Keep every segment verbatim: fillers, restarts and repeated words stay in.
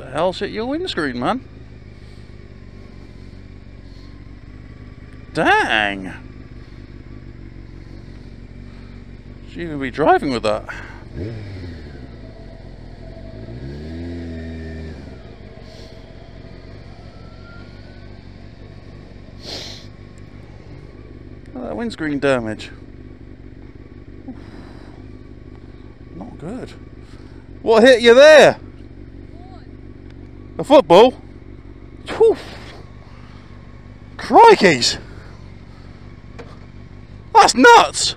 The hell's hit your windscreen, man? Dang! Should even be driving with that. Oh, that windscreen damage. Oof. Not good. What hit you there? A football? Whew. Crikeys! That's nuts!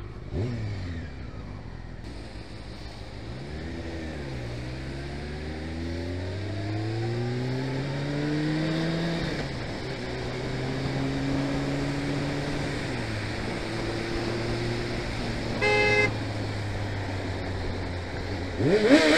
Mm-hmm.